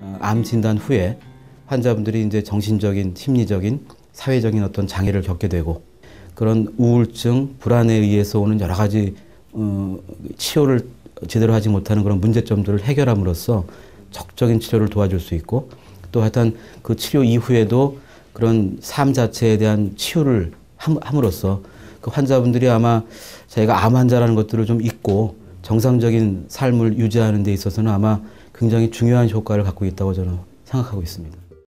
암 진단 후에 환자분들이 이제 정신적인, 심리적인, 사회적인 어떤 장애를 겪게 되고 그런 우울증, 불안에 의해서 오는 여러 가지 치료를 제대로 하지 못하는 그런 문제점들을 해결함으로써 적극적인 치료를 도와줄 수 있고 또 하여튼 그 치료 이후에도 그런 삶 자체에 대한 치유를 함으로써 그 환자분들이 아마 자기가 암 환자라는 것들을 좀 잊고 정상적인 삶을 유지하는 데 있어서는 아마 굉장히 중요한 효과를 갖고 있다고 저는 생각하고 있습니다.